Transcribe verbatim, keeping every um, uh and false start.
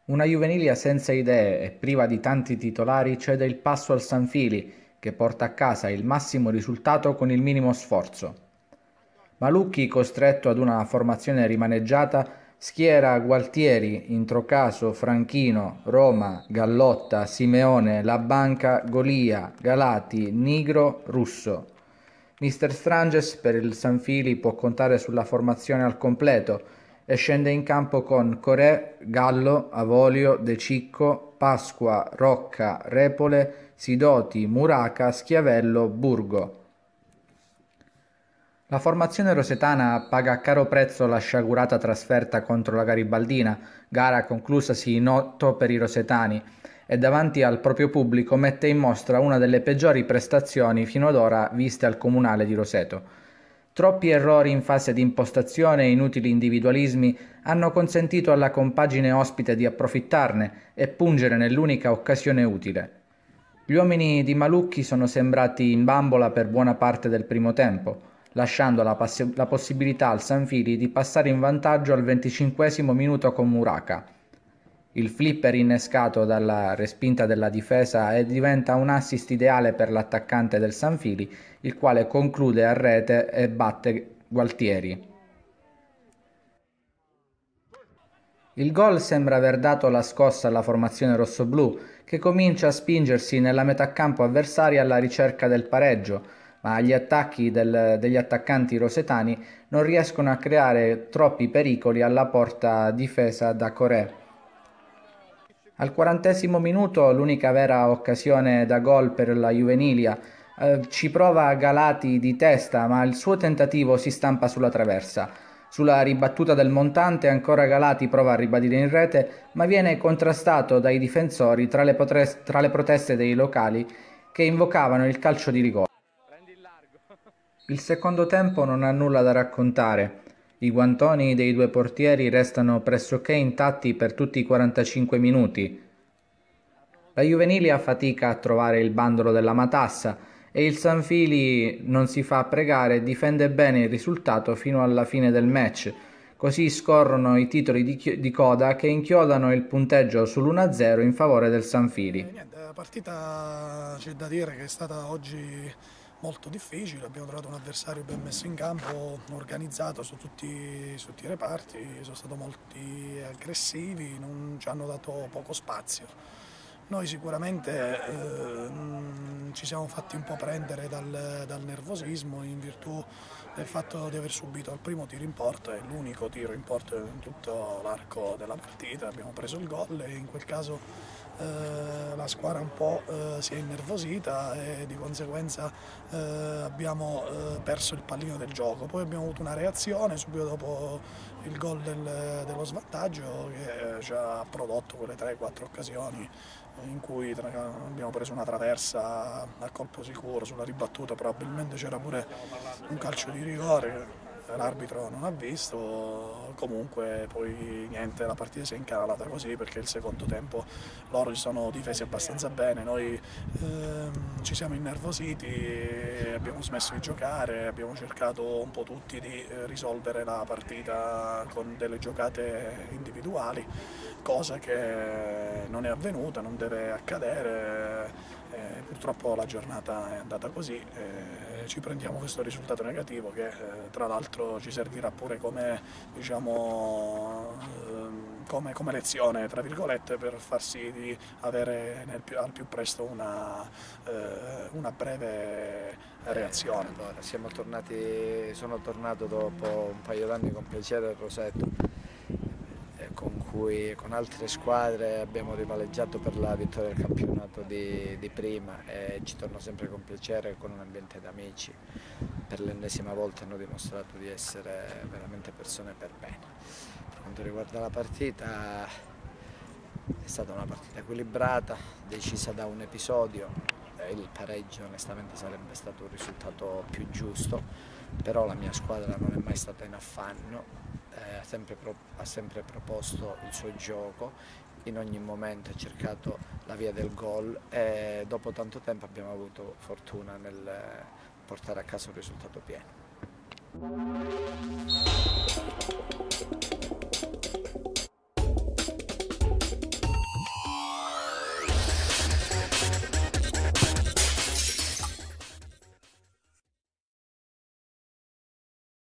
Una Juvenilia senza idee e priva di tanti titolari cede il passo al Sanfili, che porta a casa il massimo risultato con il minimo sforzo. Malucchi, costretto ad una formazione rimaneggiata, schiera Gualtieri, Introcaso, Franchino, Roma, Gallotta, Simeone, La Banca, Golia, Galati, Nigro, Russo. mister Stranges per il Sanfili può contare sulla formazione al completo e scende in campo con Corè, Gallo, Avolio, De Cicco, Pasqua, Rocca, Repole, Sidoti, Muraca, Schiavello, Burgo. La formazione rosetana paga a caro prezzo la sciagurata trasferta contro la Garibaldina, gara conclusasi in otto per i rosetani, e davanti al proprio pubblico mette in mostra una delle peggiori prestazioni fino ad ora viste al Comunale di Roseto. Troppi errori in fase di impostazione e inutili individualismi hanno consentito alla compagine ospite di approfittarne e pungere nell'unica occasione utile. Gli uomini di Malucchi sono sembrati in bambola per buona parte del primo tempo, lasciando la, pass- la possibilità al Sanfili di passare in vantaggio al venticinquesimo minuto con Muraca. Il flipper innescato dalla respinta della difesa e diventa un assist ideale per l'attaccante del Sanfili, il quale conclude a rete e batte Gualtieri. Il gol sembra aver dato la scossa alla formazione rossoblù, che comincia a spingersi nella metà campo avversaria alla ricerca del pareggio, ma gli attacchi del, degli attaccanti rosetani non riescono a creare troppi pericoli alla porta difesa da Corè. Al quarantesimo minuto, l'unica vera occasione da gol per la Juvenilia, eh, ci prova Galati di testa, ma il suo tentativo si stampa sulla traversa. Sulla ribattuta del montante ancora Galati prova a ribadire in rete, ma viene contrastato dai difensori tra le, potres- tra le proteste dei locali che invocavano il calcio di rigore. Il secondo tempo non ha nulla da raccontare. I guantoni dei due portieri restano pressoché intatti per tutti i quarantacinque minuti. La Juvenilia fatica a trovare il bandolo della matassa e il Sanfili non si fa pregare e difende bene il risultato fino alla fine del match. Così scorrono i titoli di, chi- di coda che inchiodano il punteggio sull'uno a zero in favore del Sanfili. Eh, niente, la partita c'è da dire che è stata oggi molto difficile, abbiamo trovato un avversario ben messo in campo, organizzato su tutti, su tutti i reparti, sono stati molti aggressivi, non ci hanno dato poco spazio. Noi sicuramente eh, ci siamo fatti un po' prendere dal, dal nervosismo in virtù del fatto di aver subito il primo tiro in porta, è l'unico tiro in porta in tutto l'arco della partita, abbiamo preso il gol e in quel caso eh, la squadra un po' eh, si è innervosita e di conseguenza eh, abbiamo eh, perso il pallino del gioco. Poi abbiamo avuto una reazione subito dopo il gol del, dello svantaggio che eh, ci ha prodotto quelle tre quattro occasioni in cui abbiamo preso una traversa a colpo sicuro sulla ribattuta, probabilmente c'era pure un calcio di rigore che l'arbitro non ha visto, comunque poi niente, la partita si è incanalata così perché il secondo tempo loro si sono difesi abbastanza bene, noi ehm, ci siamo innervositi, abbiamo smesso di giocare, abbiamo cercato un po' tutti di eh, risolvere la partita con delle giocate individuali, cosa che non è avvenuta, non deve accadere. Eh, purtroppo la giornata è andata così, eh, ci prendiamo questo risultato negativo che eh, tra l'altro ci servirà pure come, diciamo, eh, come, come lezione tra virgolette per far sì di avere nel più, al più presto una, eh, una breve reazione. Eh, allora, siamo tornati, sono tornato dopo un paio d'anni con piacere a Roseto, con cui con altre squadre abbiamo rivaleggiato per la vittoria del campionato di, di prima e ci torno sempre con piacere con un ambiente d'amici. Per l'ennesima volta hanno dimostrato di essere veramente persone per bene. Per quanto riguarda la partita, è stata una partita equilibrata, decisa da un episodio. Il pareggio onestamente sarebbe stato un risultato più giusto, però la mia squadra non è mai stata in affanno. Eh, ha, sempre pro- ha sempre proposto il suo gioco, in ogni momento ha cercato la via del gol e dopo tanto tempo abbiamo avuto fortuna nel portare a casa un risultato pieno.